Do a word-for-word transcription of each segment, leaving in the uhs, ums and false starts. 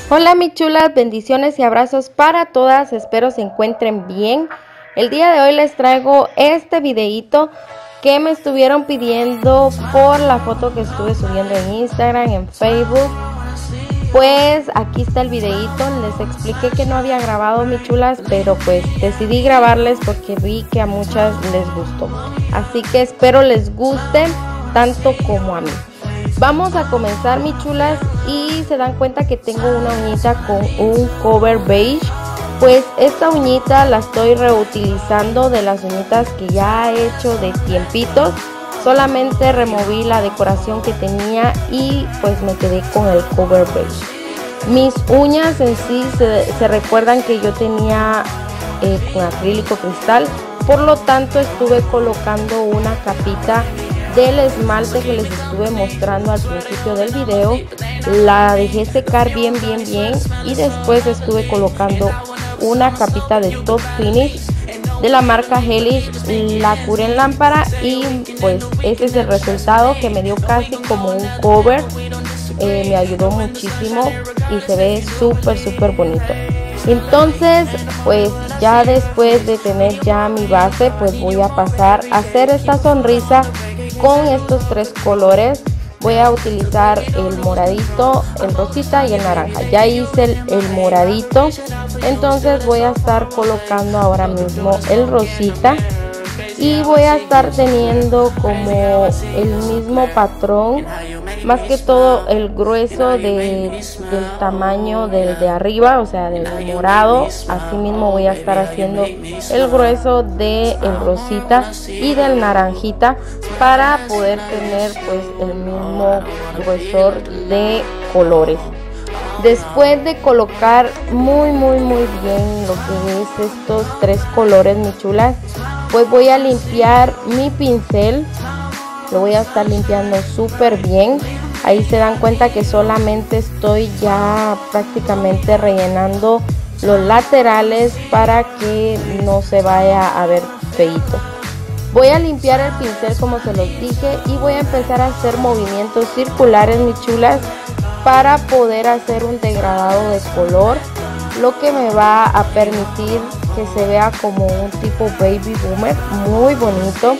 Hola mis chulas, bendiciones y abrazos para todas, espero se encuentren bien. El día de hoy les traigo este videito que me estuvieron pidiendo por la foto que estuve subiendo en Instagram, en Facebook. Pues aquí está el videito, les expliqué que no había grabado mis chulas, pero pues decidí grabarles porque vi que a muchas les gustó. Así que espero les guste tanto como a mí. Vamos a comenzar mis chulas y se dan cuenta que tengo una uñita con un cover beige. Pues esta uñita la estoy reutilizando de las uñitas que ya he hecho de tiempitos. Solamente removí la decoración que tenía y pues me quedé con el cover beige. Mis uñas en sí se, se recuerdan que yo tenía eh, con acrílico cristal. Por lo tanto estuve colocando una capita del esmalte que les estuve mostrando al principio del video. La dejé secar bien bien bien y después estuve colocando una capita de top finish de la marca Hellish. La curé en lámpara y pues ese es el resultado, que me dio casi como un cover. Eh, me ayudó muchísimo y se ve súper súper bonito. Entonces pues ya después de tener ya mi base, pues voy a pasar a hacer esta sonrisa con estos tres colores. Voy a utilizar el moradito, el rosita y el naranja. Ya hice el, el moradito, entonces voy a estar colocando ahora mismo el rosita y voy a estar teniendo como el mismo patrón, más que todo el grueso de, del tamaño del de arriba, o sea del morado. Así mismo voy a estar haciendo el grueso del rosita y del naranjita para poder tener pues el mismo gruesor de colores. Después de colocar muy muy muy bien lo que es estos tres colores mis chulas, pues voy a limpiar mi pincel. Lo voy a estar limpiando súper bien. Ahí se dan cuenta que solamente estoy ya prácticamente rellenando los laterales para que no se vaya a ver feito. Voy a limpiar el pincel como se los dije y voy a empezar a hacer movimientos circulares mis chulas para poder hacer un degradado de color, lo que me va a permitir que se vea como un tipo baby boomer muy bonito.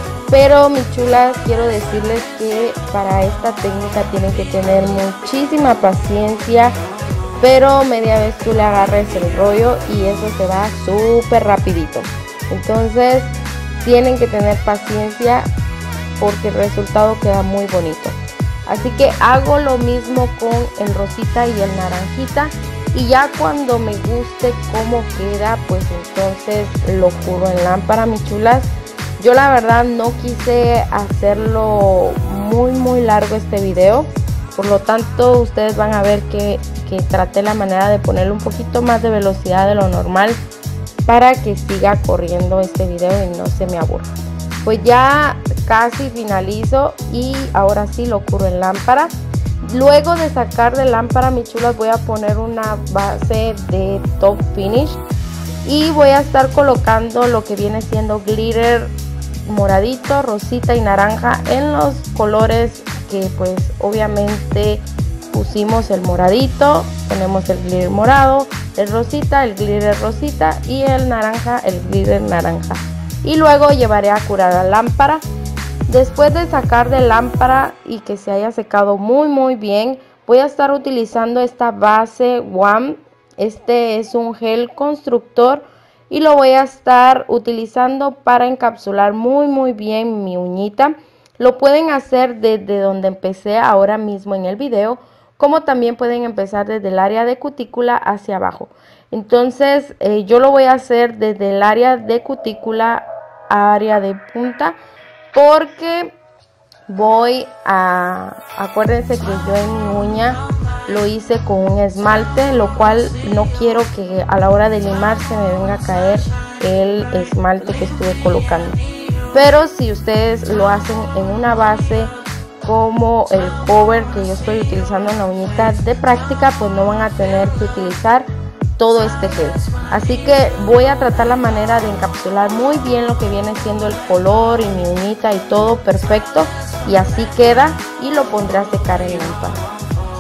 Pero mis chulas, quiero decirles que para esta técnica tienen que tener muchísima paciencia, pero media vez tú le agarres el rollo y eso se va súper rapidito. Entonces tienen que tener paciencia porque el resultado queda muy bonito. Así que hago lo mismo con el rosita y el naranjita, y ya cuando me guste cómo queda, pues entonces lo curo en lámpara mis chulas. Yo la verdad no quise hacerlo muy muy largo este video, por lo tanto ustedes van a ver que, que traté la manera de ponerle un poquito más de velocidad de lo normal para que siga corriendo este video y no se me aburra. Pues ya casi finalizo y ahora sí lo curo en lámpara. Luego de sacar de lámpara mis chulas, voy a poner una base de top finish y voy a estar colocando lo que viene siendo glitter moradito, rosita y naranja en los colores que pues obviamente pusimos. El moradito, tenemos el glitter morado, el rosita, el glitter rosita y el naranja, el glitter naranja. Y luego llevaré a curar a lámpara. Después de sacar de lámpara y que se haya secado muy muy bien, voy a estar utilizando esta base W A M. Este es un gel constructor y lo voy a estar utilizando para encapsular muy muy bien mi uñita. Lo pueden hacer desde donde empecé ahora mismo en el video, como también pueden empezar desde el área de cutícula hacia abajo. Entonces eh, yo lo voy a hacer desde el área de cutícula a área de punta, porque voy a, acuérdense que yo en mi uña lo hice con un esmalte, lo cual no quiero que a la hora de limar se me venga a caer el esmalte que estuve colocando. Pero si ustedes lo hacen en una base como el cover que yo estoy utilizando en la uñita de práctica, pues no van a tener que utilizar todo este gel. Así que voy a tratar la manera de encapsular muy bien lo que viene siendo el color y mi uñita y todo perfecto, y así queda, y lo pondré a secar en lámpara.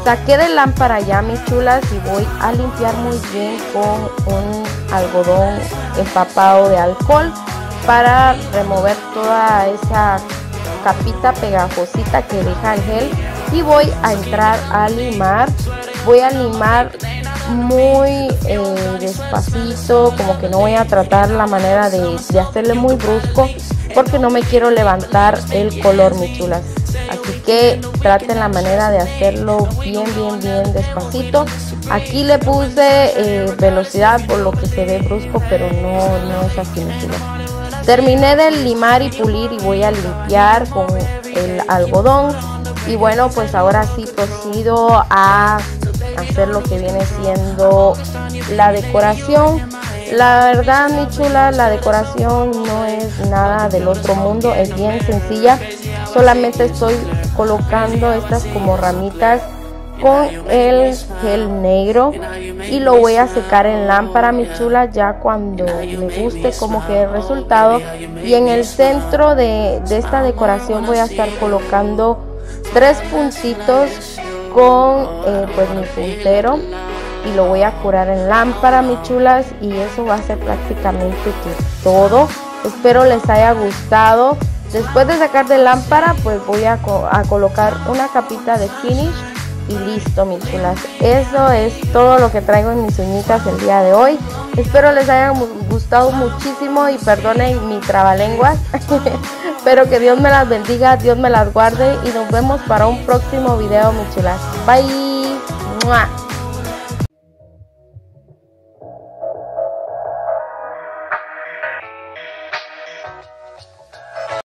saqué de lámpara ya, mis chulas, y voy a limpiar muy bien con un algodón empapado de alcohol para remover toda esa capita pegajosita que deja el gel. Y voy a entrar a limar. Voy a limar muy eh, despacito, como que no voy a tratar la manera de, de hacerle muy brusco, porque no me quiero levantar el color, mis chulas. Así que traten la manera de hacerlo bien, bien, bien despacito. Aquí le puse eh, velocidad por lo que se ve brusco, pero no, no es así, mis chulas. Terminé de limar y pulir y voy a limpiar con el algodón. Y bueno, pues ahora sí procedo a hacer lo que viene siendo la decoración. La verdad, mi chula, la decoración no es nada del otro mundo, es bien sencilla. Solamente estoy colocando estas como ramitas con el gel negro y lo voy a secar en lámpara, mi chula, ya cuando me guste como que el resultado. Y en el centro de, de esta decoración voy a estar colocando tres puntitos con eh, pues mi puntero, y lo voy a curar en lámpara, mis chulas, y eso va a ser prácticamente que todo. Espero les haya gustado. Después de sacar de lámpara, pues voy a, co a colocar una capita de finish y listo, mis chulas. Eso es todo lo que traigo en mis uñitas el día de hoy. Espero les haya gustado muchísimo y perdonen mi trabalenguas. Espero que Dios me las bendiga, Dios me las guarde y nos vemos para un próximo video, mis chulas. Bye. ¡Mua!